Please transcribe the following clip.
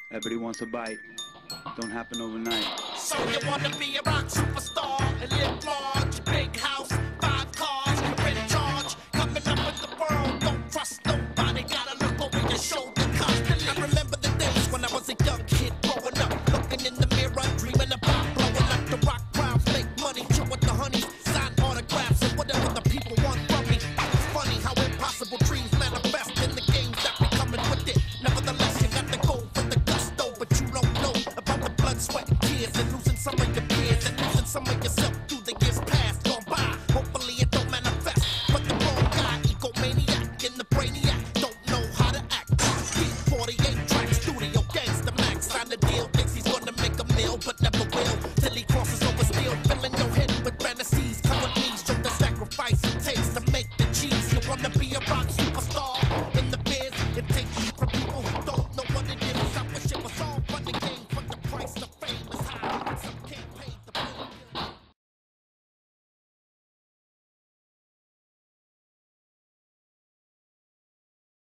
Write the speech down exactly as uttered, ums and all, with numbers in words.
Everybody wants a bite. Don't happen overnight. So you wanna be a rock superstar and live large?